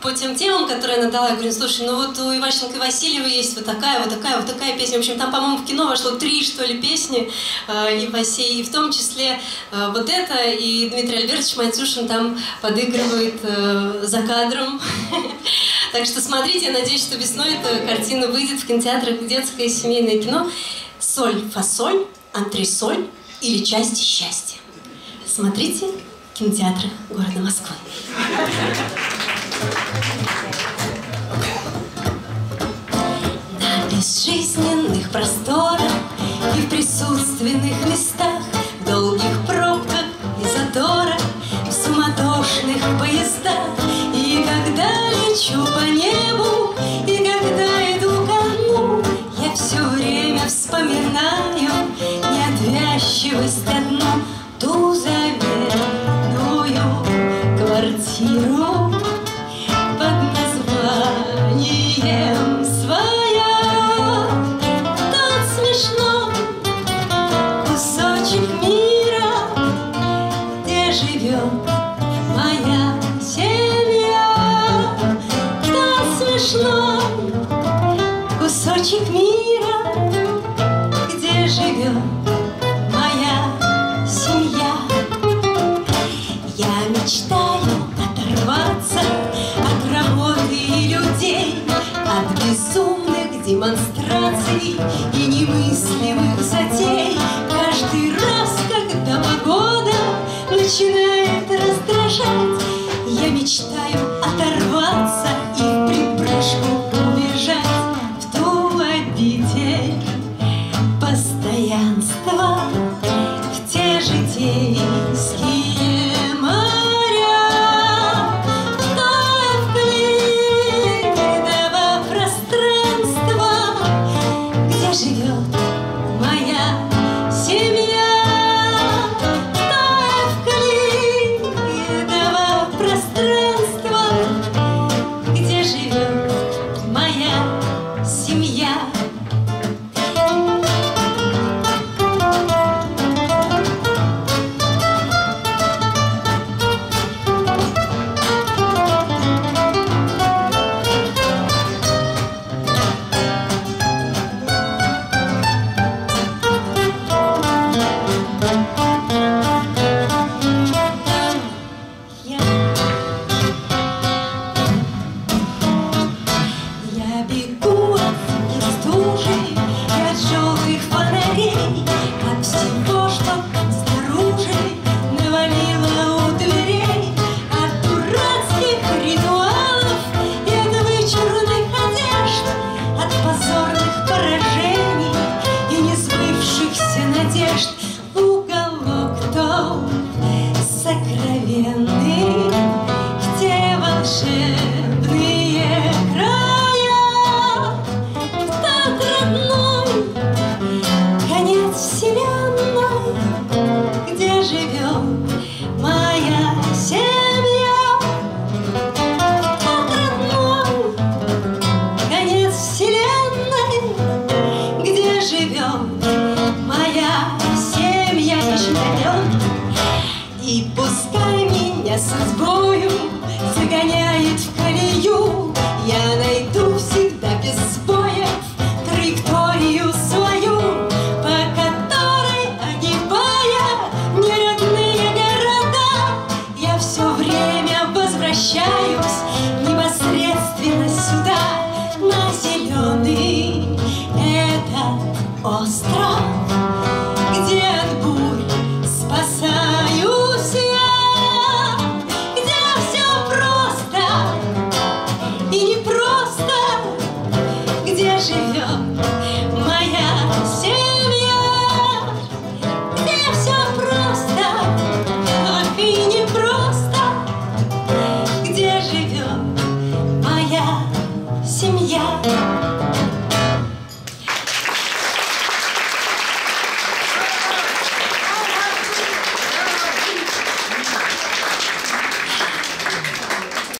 по тем темам, которые она дала. Я говорю, слушай, ну вот у Иващенко и Васильева есть вот такая песня. В общем, там, по-моему, в кино вошло 3, что ли, песни, и в том числе вот это, и Дмитрий Альбертович Матюшин там подыгрывает за кадром. Так что смотрите, я надеюсь, что весной эта картина выйдет в кинотеатрах, детское и семейное кино. «Соль, фасоль, антресоль или части счастья». Смотрите в кинотеатрах города Москвы. На безжизненных просторах и в присутственных местах, в долгих пробках и заторах, в суматошных поездах. И когда лечу по небу, и когда иду ко дну, я все время вспоминаю неотвязчивость одну, ту заветную квартиру под названием «Своя». Тот смешной кусочек мира, где живет моя семья. Тот смешной кусочек мира, где живет моя семья. Я мечтаю оторваться от работы и людей, от безумных демонстраций и немыслимых затей. Каждый раз, когда погода начинает раздражать, я мечтаю оторваться